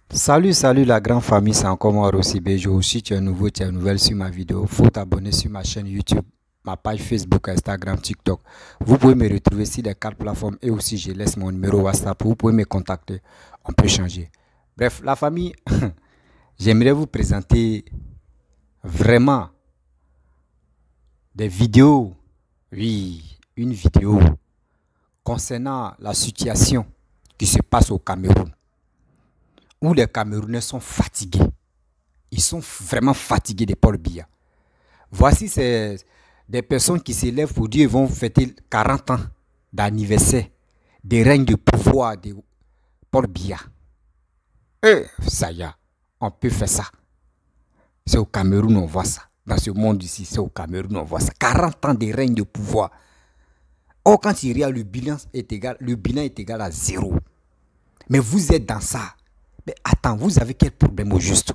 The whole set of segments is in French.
Salut la grande famille, c'est encore moi Rossi Bejo. Si tu es nouveau, tu es nouvelle sur ma vidéo, faut t'abonner sur ma chaîne YouTube, ma page Facebook, Instagram, TikTok. Vous pouvez me retrouver sur les 4 plateformes et aussi je laisse mon numéro WhatsApp. Vous pouvez me contacter, on peut changer. Bref, la famille, j'aimerais vous présenter vraiment des vidéos. Oui, une vidéo concernant la situation qui se passe au Cameroun, où les Camerounais sont fatigués. Ils sont vraiment fatigués de Paul Biya. Voici des personnes qui s'élèvent pour dire qu'ils vont fêter 40 ans d'anniversaire des règnes de pouvoir de Paul Biya. Ça y est, on peut faire ça. C'est au Cameroun on voit ça. Dans ce monde ici, c'est au Cameroun on voit ça. 40 ans de règne de pouvoir. Or, quand il y a le bilan est égal à 0. Mais vous êtes dans ça. Mais attends, vous avez quel problème au juste?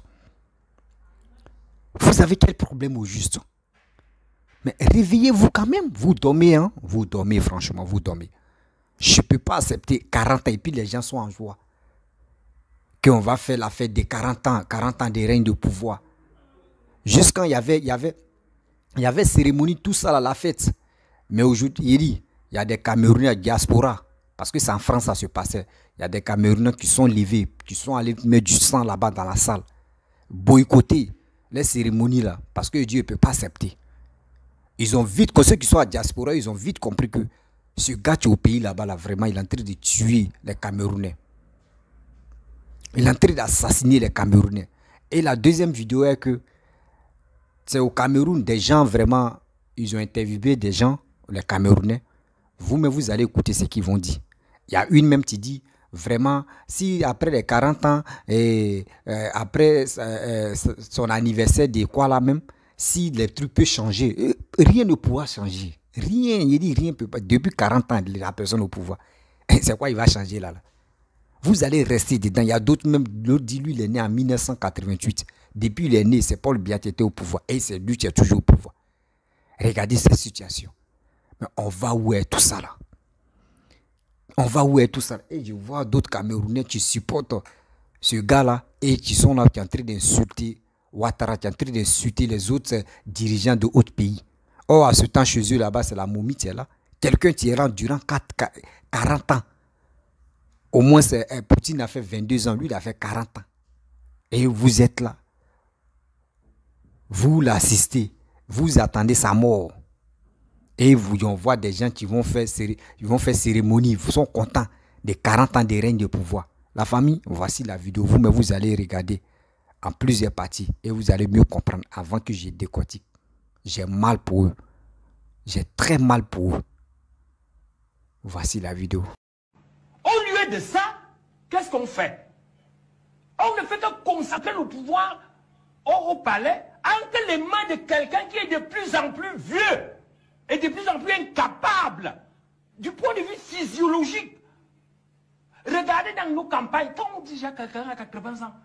Vous avez quel problème au juste? Mais réveillez-vous quand même. Vous dormez, hein? Vous dormez, franchement, vous dormez. Je ne peux pas accepter 40 ans et puis les gens sont en joie. Qu'on va faire la fête des 40 ans de règne de pouvoir. Jusqu'à il y avait cérémonie, tout ça, là, la fête. Mais aujourd'hui, il y a des Camerounais à diaspora. Parce que c'est en France ça se passait. Il y a des Camerounais qui sont levés, qui sont allés mettre du sang là-bas dans la salle. Boycotter les cérémonies là. Parce que Dieu ne peut pas accepter. Ils ont vite, ceux qui sont à diaspora, ils ont vite compris que ce gars qui est au pays là-bas, là, vraiment, il est en train de tuer les Camerounais. Il est en train d'assassiner les Camerounais. Et la deuxième vidéo est que c'est au Cameroun, des gens vraiment, ils ont interviewé des gens, les Camerounais. Vous-même, vous allez écouter ce qu'ils vont dire. Il y a une même qui dit, vraiment, si après les 40 ans, et après son anniversaire de quoi là même, si les trucs peuvent changer, rien ne pourra changer. Rien, il dit rien ne peut pas. Depuis 40 ans, la personne au pouvoir. C'est quoi il va changer là? Vous allez rester dedans. Il y a d'autres même, l'autre dit lui, il est né en 1988. Depuis il est né, c'est Paul Biya qui était au pouvoir. Et c'est lui qui est toujours au pouvoir. Regardez cette situation. Mais on va où est tout ça là? On va où est tout ça? Et je vois d'autres Camerounais qui supportent ce gars-là et qui sont là, qui sont en train d'insulter Ouattara, qui sont en train d'insulter les autres dirigeants de autres pays. Or, à ce temps, chez eux, là-bas, c'est la momie qui est là. Quelqu'un qui est là durant 40 ans. Au moins, Poutine a fait 22 ans, lui, il a fait 40 ans. Et vous êtes là. Vous l'assistez. Vous attendez sa mort. Et on voit des gens qui vont faire cérémonie. Ils sont contents des 40 ans de règne de pouvoir. La famille, voici la vidéo. Mais vous allez regarder en plusieurs parties. Et vous allez mieux comprendre avant que je décortique. J'ai mal pour eux. J'ai très mal pour eux. Voici la vidéo. Au lieu de ça, qu'est-ce qu'on fait? On ne fait que consacrer le pouvoir au palais entre les mains de quelqu'un qui est de plus en plus vieux et de plus en plus incapable du point de vue physiologique. Regardez dans nos campagnes, quand on dit déjà quelqu'un à 80 ans,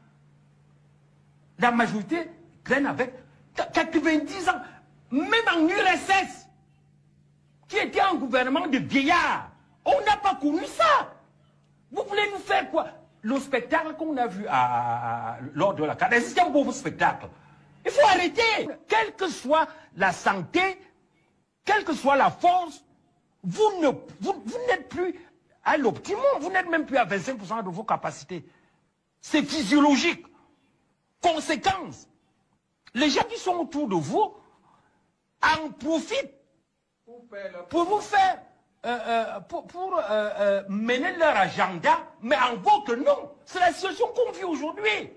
la majorité traîne avec 90 ans, même en URSS, qui était un gouvernement de vieillards. On n'a pas connu ça. Vous voulez nous faire quoi? Le spectacle qu'on a vu lors de la cadence, c'est un beau spectacle. Il faut arrêter. Quelle que soit la santé, quelle que soit la force, vous n'êtes plus à l'optimum. Vous n'êtes même plus à 25% de vos capacités. C'est physiologique. Conséquence. Les gens qui sont autour de vous en profitent pour vous faire pour mener leur agenda, mais en votre nom. C'est la situation qu'on vit aujourd'hui.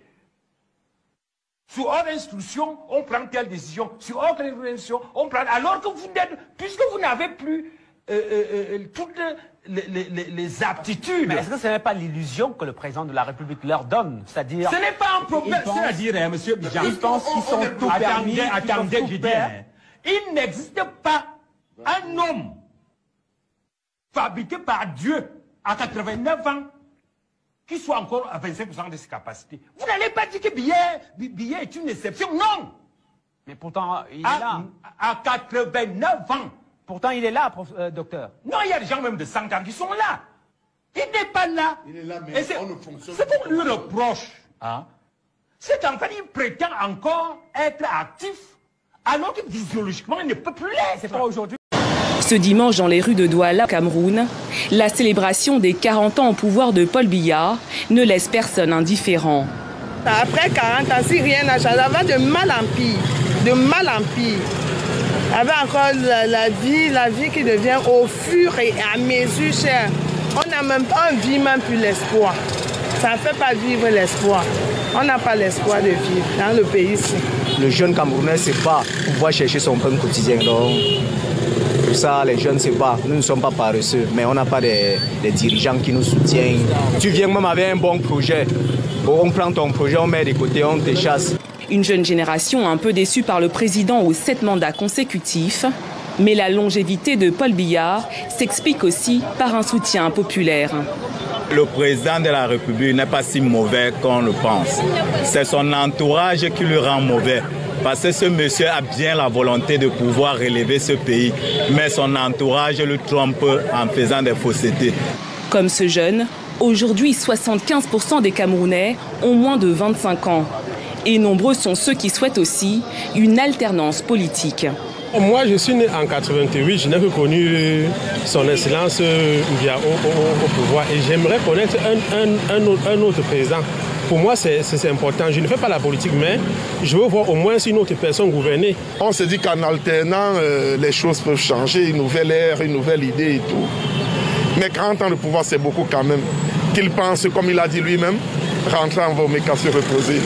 Sur hors instruction, on prend telle décision. Sur autre instruction, on prend... Alors que vous n'êtes... Puisque vous n'avez plus toutes les aptitudes... Mais est-ce que ce n'est pas l'illusion que le président de la République leur donne? C'est-à-dire... Ce n'est pas un problème. C'est-à-dire, monsieur Bijan... Ils pensent qu'ils sont tout permis, attendez, je dis... Il n'existe pas un homme fabriqué par Dieu à 89 ans, qui soit encore à 25% de ses capacités. Vous n'allez pas dire que Biya est une exception, non. Mais pourtant, il est là. À 89 ans. Pourtant, il est là, docteur. Non, il y a des gens même de 100 ans qui sont là. Il n'est pas là. Il est là, mais on ne fonctionne pas. Ce qu'on lui reproche, Hein? Cet enfant, il prétend encore être actif, alors que physiologiquement, il ne peut plus l'être. C'est pas aujourd'hui. Ce dimanche, dans les rues de Douala, Cameroun, la célébration des 40 ans au pouvoir de Paul Biya ne laisse personne indifférent. Après 40 ans, si rien n'a changé, ça va de mal en pire, de mal en pire. Avec encore la vie qui devient au fur et à mesure chère. On n'a même pas, on vit même plus l'espoir. Ça ne fait pas vivre l'espoir. On n'a pas l'espoir de vivre dans le pays ici. Le jeune Camerounais, c'est pas pouvoir chercher son pain quotidien. Donc, tout ça, les jeunes, c'est pas. Nous ne sommes pas paresseux, mais on n'a pas des dirigeants qui nous soutiennent. Tu viens même avec un bon projet. On prend ton projet, on met de côté, on te chasse. Une jeune génération un peu déçue par le président aux 7 mandats consécutifs. Mais la longévité de Paul Biya s'explique aussi par un soutien populaire. Le président de la République n'est pas si mauvais qu'on le pense. C'est son entourage qui le rend mauvais. Parce que ce monsieur a bien la volonté de pouvoir relever ce pays. Mais son entourage le trompe en faisant des faussetés. Comme ce jeune, aujourd'hui 75% des Camerounais ont moins de 25 ans. Et nombreux sont ceux qui souhaitent aussi une alternance politique. Moi, je suis né en 88, je n'ai que connu son excellence Biya au pouvoir et j'aimerais connaître un autre président. Pour moi, c'est important. Je ne fais pas la politique, mais je veux voir au moins une autre personne gouverner. On se dit qu'en alternant, les choses peuvent changer, une nouvelle ère, une nouvelle idée et tout. Mais 40 ans de pouvoir, c'est beaucoup quand même. Qu'il pense, comme il a dit lui-même, rentrer en Vomé qu'à se reposer.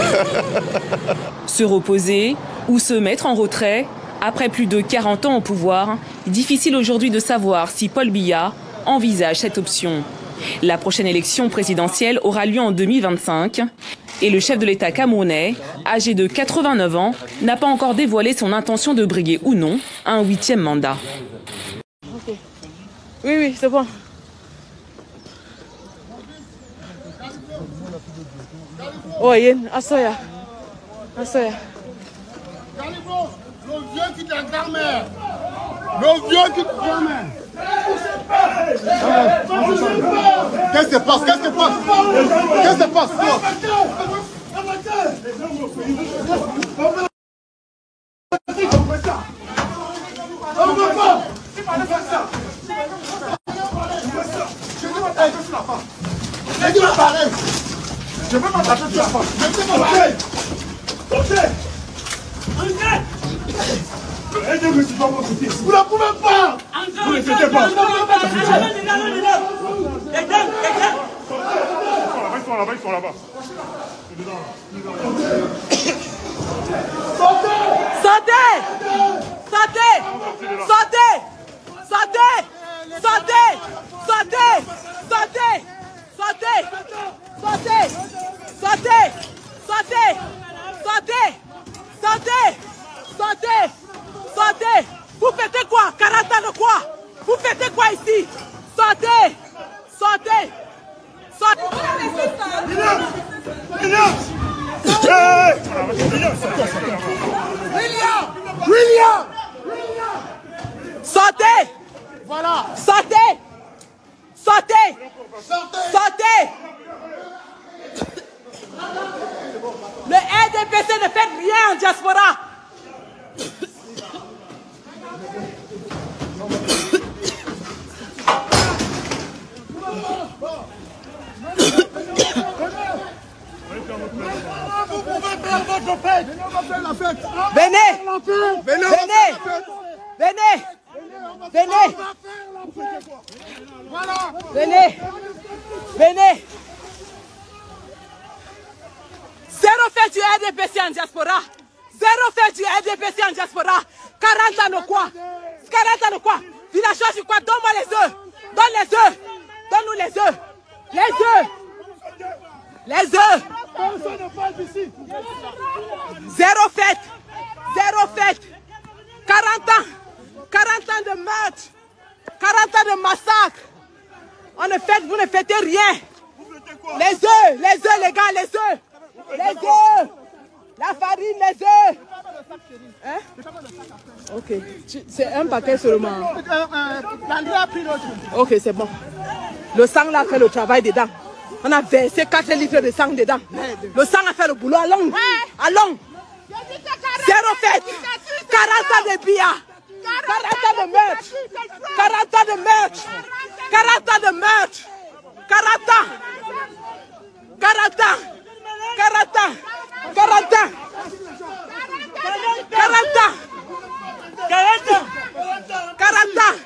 Se reposer ou se mettre en retrait. Après plus de 40 ans au pouvoir, difficile aujourd'hui de savoir si Paul Biya envisage cette option. La prochaine élection présidentielle aura lieu en 2025 et le chef de l'État camerounais, âgé de 89 ans, n'a pas encore dévoilé son intention de briguer ou non un 8e mandat. Okay. Oui, c'est bon. Oh, Assoya. Assoya. Le vieux qui est ta grand-mère. Le vieux qui est ta grand-mère. Qu'est-ce qui se passe? Qu'est-ce qui se passe? Qu'est-ce qui se passe? On ne veut pas. Je dis pareil. Je ne peux pas taper sur la face. Je ne peux pas taper. Vous ne pouvez pas. Vous ne faites pas. Ils sont là-bas. Sortez. Vous faites quoi? 40 ans de quoi? Vous faites quoi ici? Sortez. William. Sortez. Voilà. Sortez. Le RDPC ne fait rien en diaspora. Vous pouvez faire votre fête. Venez. Zéro fête du RDPC en diaspora. 40 ans de quoi? Villageois, je crois, donne-moi les œufs. Donne-nous les œufs. Les œufs. Zéro fête. 40 ans de meurtre. 40 ans de massacre. Vous ne fêtez rien. Les œufs, les gars, les œufs. La farine, les œufs. Hein? Ok. C'est un paquet seulement. Ok, c'est bon. Le sang là fait le travail dedans. On a versé 4 litres de sang dedans. Le sang a fait le boulot. Allons. Allons. Zéro fête. 40 ans de billard. 40 ans de meurtre. 40 ans de meurtre. 40 ans de meurtre. 40 ans. 40 ans. 40 ans. 40 ans. 40 ans. 40 ans. 40 ans.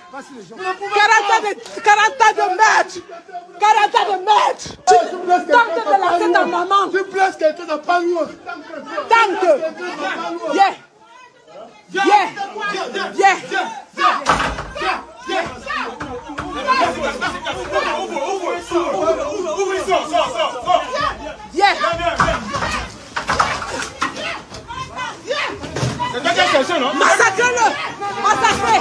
40 ans de meurtre. 40 ans de meurtre. Tente de lancer ta maman. Tu blesses quelqu'un de pas loin. Tente. Yeah. Yeah. Yeah. Yeah. Massacrez-le. Massacrez.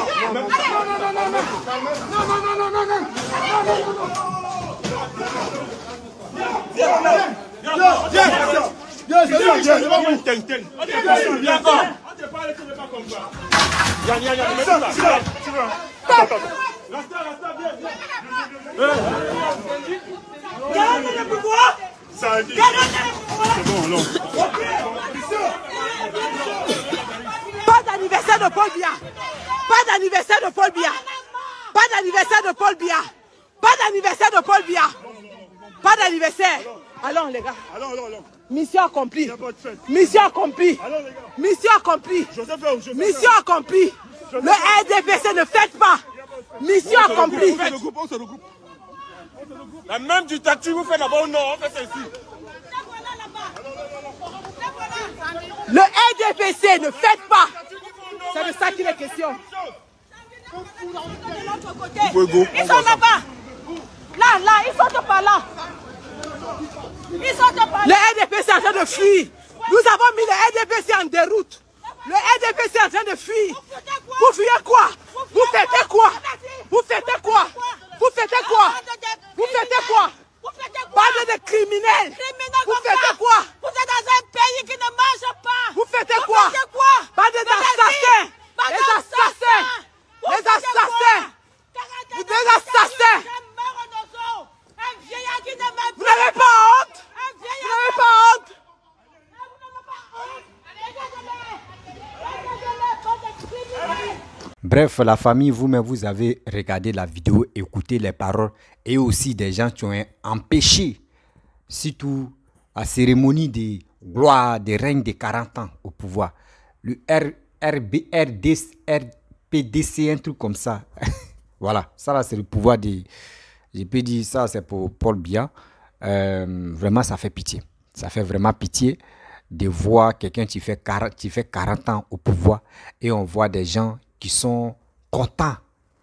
Pas d'anniversaire de Paul Biya. Pas d'anniversaire de Paul Biya. Pas d'anniversaire de Paul Biya. Pas d'anniversaire de Paul Biya. Pas d'anniversaire. Allons les gars. Mission accomplie. Mission accomplie. Mission accomplie. Mission accomplie. Le RDPC ne fête pas. Mission accomplie. La même dictature vous faites là-bas au nord, on fait ça ici. Le RDPC ne fête pas. C'est de ça qu'il est question. Ils sont là-bas. Là, ils sont pas là. Ils sont pas là. Le RDPC est en train de fuir. Nous avons mis le RDPC en déroute. Le RDPC est en train de fuir. Vous fuyez quoi? Vous fêtez quoi? Vous fêtez quoi? Vous fêtez quoi? Vous fêtez quoi? Bande de criminels. Vous fêtez quoi? Vous êtes dans un pays qui ne marche pas. Vous fêtez quoi? Bande d'assassins. Les assassins. Les assassins. Vous êtes assassins. Vous n'avez pas honte? Vous n'avez pas honte? Bref, la famille, vous-même, vous avez regardé la vidéo, écouté les paroles et aussi des gens qui ont empêché, surtout la cérémonie de gloire, de règne de 40 ans au pouvoir. Le RPDC, un truc comme ça. Voilà, ça là c'est le pouvoir de... Je peux dire ça, c'est pour Paul Biya. Vraiment, ça fait pitié. Ça fait vraiment pitié de voir quelqu'un qui fait 40 ans au pouvoir et on voit des gens qui sont contents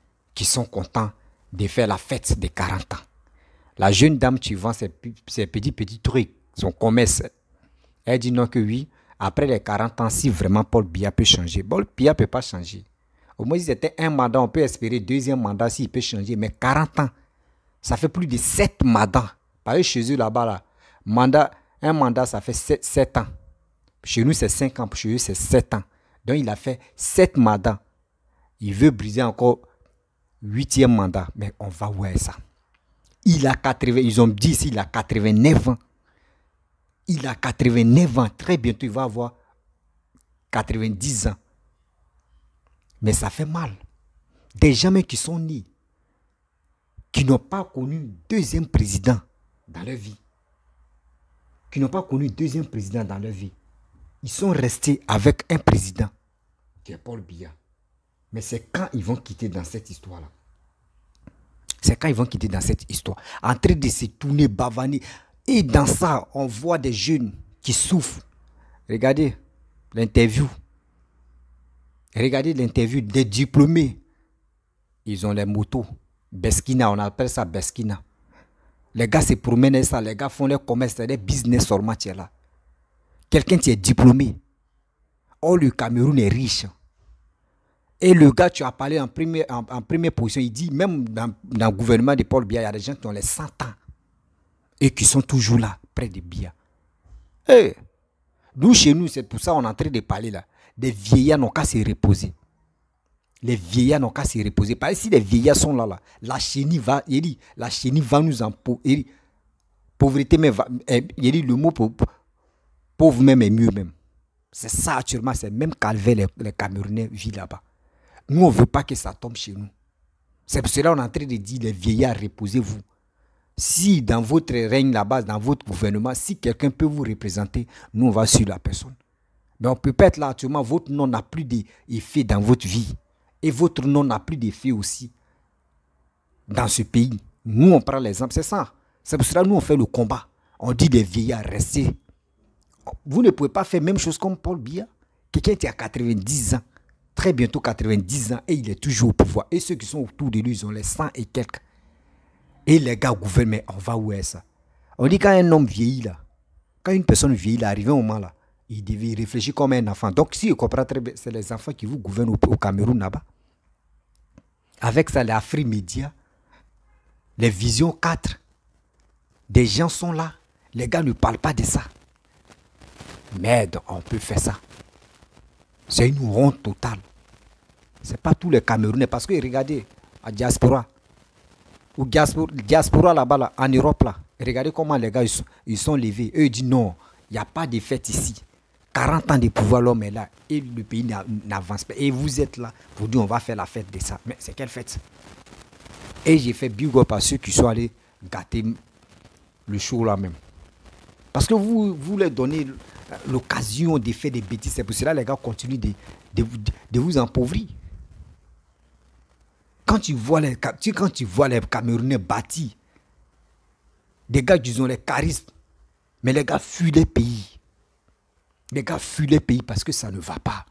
de faire la fête des 40 ans. La jeune dame qui vend ses petits trucs, son commerce, elle dit non que oui, après les 40 ans, si vraiment Paul Biya peut changer, Paul Biya ne peut pas changer. Au moins, si c'était un mandat, on peut espérer deuxième mandat s'il peut changer, mais 40 ans, ça fait plus de 7 mandats. Par exemple, chez eux là-bas, un mandat, ça fait 7 ans. Chez nous, c'est 5 ans, chez eux, c'est 7 ans. Donc, il a fait 7 mandats. Il veut briser encore 8e mandat. Mais on va voir ça. Ils ont dit ici, il a 89 ans. Il a 89 ans. Très bientôt, il va avoir 90 ans. Mais ça fait mal. Des gens qui sont nés, qui n'ont pas connu deuxième président dans leur vie. Qui n'ont pas connu deuxième président dans leur vie. Ils sont restés avec un président qui est Paul Biya. Mais c'est quand ils vont quitter dans cette histoire-là. C'est quand ils vont quitter dans cette histoire. En train de se tourner, bavaner. Et dans ça, on voit des jeunes qui souffrent. Regardez l'interview. Regardez l'interview des diplômés. Ils ont les motos. Beskina, on appelle ça Beskina. Les gars se promènent ça. Les gars font leur commerce, des business sur matière là. Quelqu'un qui est diplômé. Oh, le Cameroun est riche. Et le gars, tu as parlé en première position, il dit, même dans le gouvernement de Paul Biya, il y a des gens qui ont les 100 ans et qui sont toujours là, près de Biya. Hey, nous, chez nous, c'est pour ça qu'on est en train de parler là. Des vieillards n'ont qu'à se reposer. Les vieillards n'ont qu'à se reposer. Parce que si les vieillards sont là, la chenille va nous emposer. Pauvreté, même, il dit le mot pauvre même est mieux même. C'est ça actuellement, c'est même calvaire les Camerounais vivent là-bas. Nous, on ne veut pas que ça tombe chez nous. C'est pour cela qu'on est en train de dire, les vieillards, reposez-vous. Si dans votre règne là-bas, dans votre gouvernement, si quelqu'un peut vous représenter, nous, on va suivre la personne. Mais on peut pas être là actuellement, votre nom n'a plus d'effet dans votre vie. Et votre nom n'a plus d'effet aussi dans ce pays. Nous, on prend l'exemple, c'est ça. C'est pour cela que nous, on fait le combat. On dit des vieillards, restez. Vous ne pouvez pas faire la même chose comme Paul Biya. Quelqu'un qui a 90 ans, très bientôt 90 ans, et il est toujours au pouvoir. Et ceux qui sont autour de lui, ils ont les 100 et quelques. Et les gars gouvernent, mais on va où est ça? On dit quand un homme vieillit là, quand une personne vieillit là, arrive un moment là, il devait réfléchir comme un enfant. Donc si on comprend très bien, c'est les enfants qui vous gouvernent au Cameroun là-bas. Avec ça, les Afrique Média, les Visions 4, des gens sont là. Les gars ne parlent pas de ça. Merde, on peut faire ça. C'est une honte totale. Ce n'est pas tous les Camerounais. Parce que regardez, à diaspora, ou diaspora là-bas, là, en Europe, là, regardez comment les gars ils sont levés. Eux ils disent non, il n'y a pas de fête ici. 40 ans de pouvoir, l'homme est là et le pays n'avance pas. Et vous êtes là, vous dites on va faire la fête de ça. Mais c'est quelle fête? Et j'ai fait big up à ceux qui sont allés gâter le show là même. Parce que vous leur donnez l'occasion de faire des bêtises. C'est pour cela que les gars continuent de vous appauvrir. Quand tu vois les Camerounais bâtis, des gars qui ont les charismes, mais les gars fuient les pays. Les gars fuient les pays parce que ça ne va pas.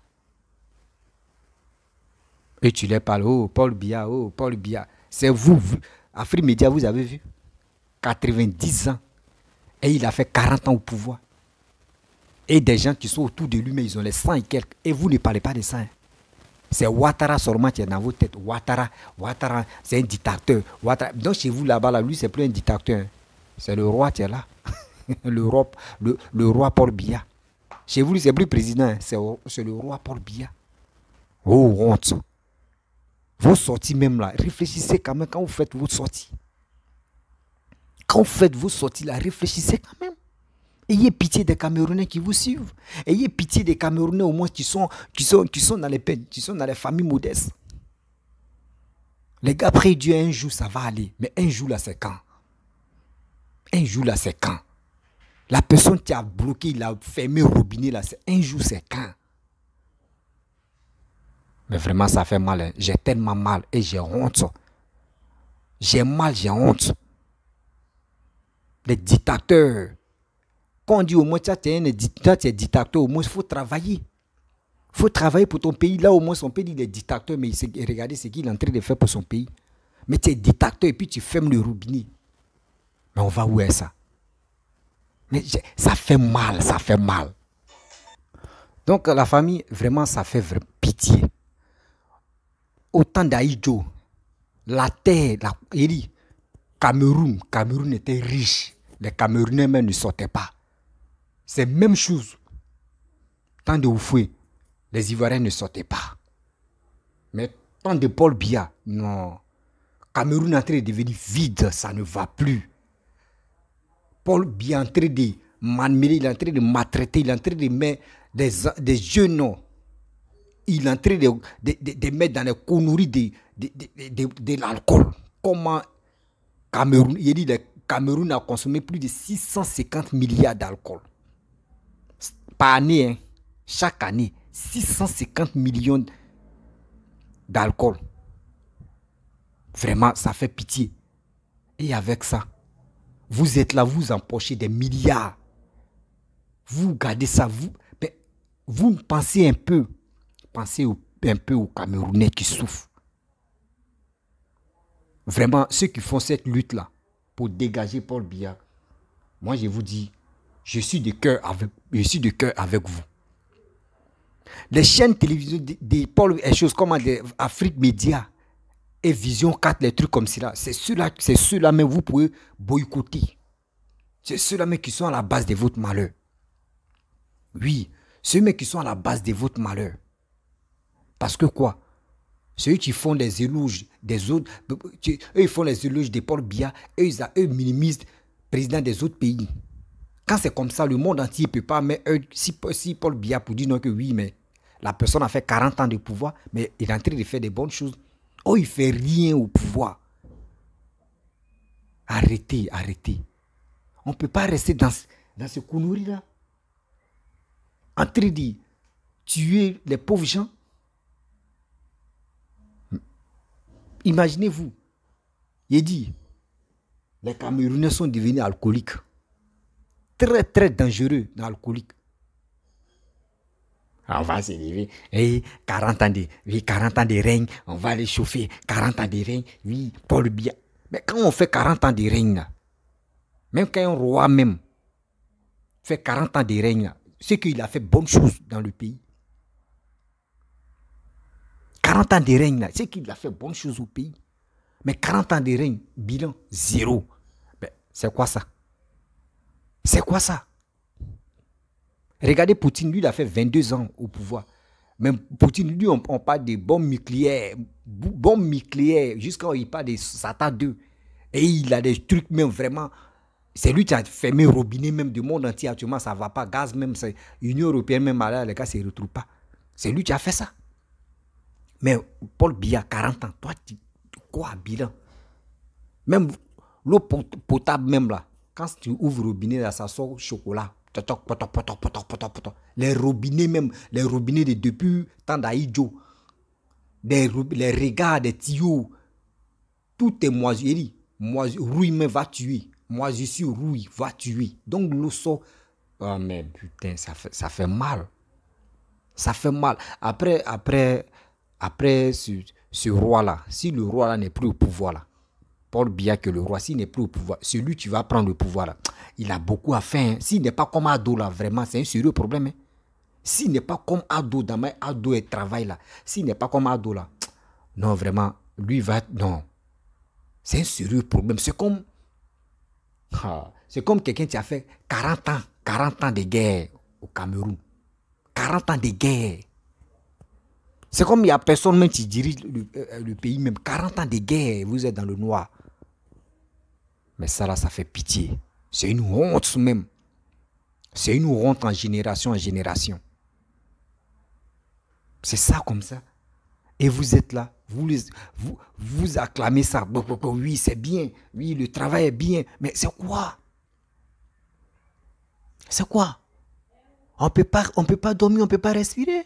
Et tu leur parles, oh Paul Biya, oh Paul Biya. C'est vous, Afrique Média, vous avez vu 90 ans. Et il a fait 40 ans au pouvoir. Et des gens qui sont autour de lui, mais ils ont les 100 et quelques. Et vous ne parlez pas de ça. Hein. C'est Ouattara seulement qui est dans votre tête. Ouattara, c'est un dictateur. Ouattara. Donc chez vous là-bas, là, lui, c'est plus un dictateur. Hein. C'est le roi qui est là. le roi Paul Biya. Chez vous, c'est plus président. Hein. C'est le roi Paul Biya. Oh, honte. Vos sorties même là, réfléchissez quand même quand vous faites vos sorties. Quand vous faites vos sorties là, réfléchissez quand même. Ayez pitié des Camerounais qui vous suivent. Ayez pitié des Camerounais au moins qui sont dans les familles modestes. Les gars, après Dieu, un jour ça va aller. Mais un jour là, c'est quand? Un jour là, c'est quand? La personne qui a bloqué, il a fermé le robinet là, c'est un jour, c'est quand? Mais vraiment, ça fait mal. Hein. J'ai tellement mal et j'ai honte. J'ai mal, j'ai honte. Les dictateurs. Quand on dit au moins, tu es dictateur, au moins, il faut travailler. Il faut travailler pour ton pays. Là, au moins, son pays, il est dictateur, mais regardez ce qu'il est en train de faire pour son pays. Mais tu es dictateur et puis tu fermes le robinet. Mais on va où est ça? Mais ça fait mal, ça fait mal. Donc, la famille, vraiment, ça fait pitié. Autant d'Aïdjo, la terre, Cameroun était riche. Les Camerounais même ne sortaient pas. C'est la même chose. Tant de Oufoué, les Ivoiriens ne sortaient pas. Mais tant de Paul Biya, non. Cameroun est en train de devenir vide, ça ne va plus. Paul Biya est en train de malmener, il est en train de maltraiter, il est en train de mettre des jeunes. Il est en train de mettre dans les conneries de l'alcool. Comment Cameroun, il dit que Cameroun a consommé plus de 650 milliards d'alcool. Par année, hein, chaque année, 650 millions d'alcool. Vraiment, ça fait pitié. Et avec ça, vous êtes là, vous empochez des milliards. Vous gardez ça, vous pensez un peu. Pensez un peu aux Camerounais qui souffrent. Vraiment, ceux qui font cette lutte-là pour dégager Paul Biya, moi je vous dis, je suis de cœur avec vous. Les chaînes télévision de Paul et choses comme Afrique Média et Vision 4, les trucs comme cela, c'est ceux-là même vous pouvez boycotter. C'est ceux-là même qui sont à la base de votre malheur. Oui, ceux-là qui sont à la base de votre malheur. Parce que quoi? Ceux qui font les éloges des autres, eux ils font les éloges de Paul Biya, eux minimisent président des autres pays. Quand c'est comme ça, le monde entier ne peut pas. Mais si Paul Biya pour dire non que oui, mais la personne a fait 40 ans de pouvoir, mais il est en train de faire des bonnes choses. Oh, il ne fait rien au pouvoir. Arrêtez. On ne peut pas rester dans ce connerie-là. En train de tuer les pauvres gens. Imaginez-vous. Il dit, les Camerounais sont devenus alcooliques. Très, très dangereux dans l'alcoolique. On va s'élever. 40 ans de règne, on va les chauffer. 40 ans de règne, oui, Paul Biya. Mais quand on fait 40 ans de règne, là, même quand un roi même fait 40 ans de règne, c'est qu'il a fait bonne chose dans le pays. 40 ans de règne, c'est qu'il a fait bonne chose au pays. Mais 40 ans de règne, bilan, 0. Ben, c'est quoi ça? C'est quoi ça? Regardez Poutine, lui, il a fait 22 ans au pouvoir. Même Poutine, lui, on parle de bombes nucléaires, jusqu'à il parle de Satan 2. Et il a des trucs même vraiment. C'est lui qui a fermé le robinet même du monde entier. Actuellement, ça ne va pas. Gaz même, l'Union européenne même, là, les gars, ça ne se retrouve pas. C'est lui qui a fait ça. Mais Paul Biya, 40 ans, toi, quoi, bilan? Même l'eau potable, même là, quand tu ouvres le robinet, là, ça sort chocolat. Les robinets même, les robinets de depuis temps d'Aïdjo, les regards, des tuyaux, tout est moisi. Rouille même va tuer. Moisissure, rouille va tuer. Donc l'eau sort. Oh mais putain, ça fait mal. Ça fait mal. Après ce roi-là, si le roi-là n'est plus au pouvoir, là, Paul Biya que le roi, s'il n'est plus au pouvoir, celui qui va prendre le pouvoir, là, il a beaucoup à faire. Hein. S'il n'est pas comme Ado, là, vraiment, c'est un sérieux problème. Hein. S'il n'est pas comme Ado, dans ma Ado et travail, là, s'il n'est pas comme Ado, là, non, vraiment, lui va... Non. C'est un sérieux problème. C'est comme quelqu'un qui a fait 40 ans de guerre au Cameroun. 40 ans de guerre. C'est comme il n'y a personne même qui dirige le pays, même 40 ans de guerre, vous êtes dans le noir. Mais ça là, ça fait pitié. C'est une honte même. C'est une honte en génération. C'est ça comme ça. Et vous êtes là, vous acclamez ça. Oui, c'est bien. Oui, le travail est bien. Mais c'est quoi? C'est quoi? On peut pas dormir, on ne peut pas respirer.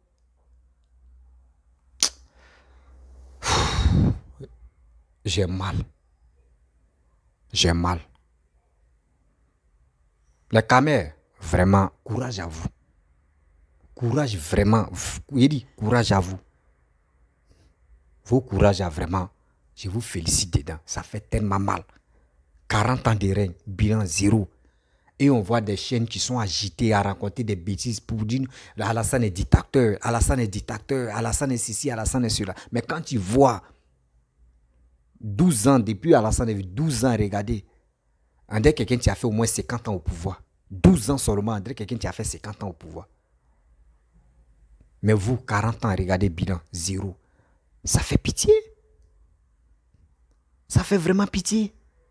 J'ai mal. Les Camers, vraiment, courage à vous. Courage vraiment. Il dit, courage à vous. Vos courage à vraiment, je vous félicite dedans. Ça fait tellement mal. 40 ans de règne, bilan 0. Et on voit des chaînes qui sont agitées à raconter des bêtises pour dire Alassane est dictateur, Alassane est ceci, Alassane est cela. Mais quand tu vois 12 ans, depuis Alassane, 12 ans, regardez. On dirait quelqu'un qui a fait au moins 50 ans au pouvoir. 12 ans seulement, on dirait quelqu'un qui a fait 50 ans au pouvoir. Mais vous, 40 ans, regardez, bilan, 0. Ça fait pitié. Ça fait vraiment pitié.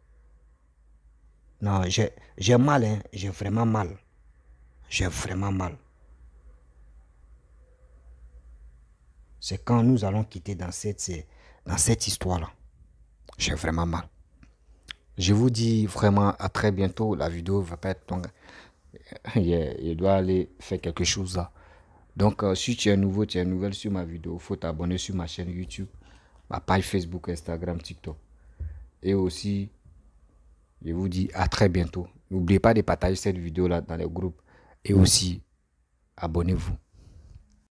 Non, j'ai mal, hein. J'ai vraiment mal. C'est quand nous allons quitter dans cette histoire-là. J'ai vraiment mal. Je vous dis vraiment à très bientôt. La vidéo va pas être longue. Je dois aller faire quelque chose là. Donc, si tu es nouveau, tu es nouvelle sur ma vidéo, il faut t'abonner sur ma chaîne YouTube, ma page Facebook, Instagram, TikTok. Et aussi, je vous dis à très bientôt. N'oubliez pas de partager cette vidéo là dans les groupes. Et aussi, abonnez-vous.